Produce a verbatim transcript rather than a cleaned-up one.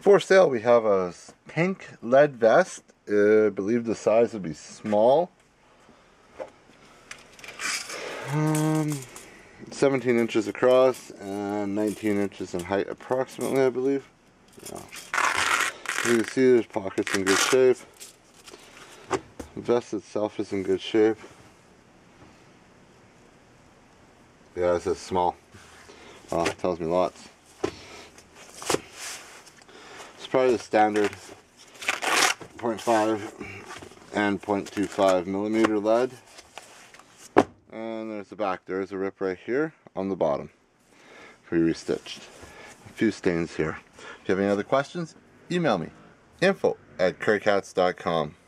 For sale, we have a pink lead vest. Uh, I believe the size would be small. Um, seventeen inches across and nineteen inches in height approximately, I believe. Yeah. As you can see, there's pockets in good shape. The vest itself is in good shape. Yeah, it says small. Well, it tells me lots. It's probably the standard point five and point two five millimeter lead. And there's the back. There's a rip right here on the bottom. Pre-restitched. A few stains here. If you have any other questions, email me. Info at currycats dot com.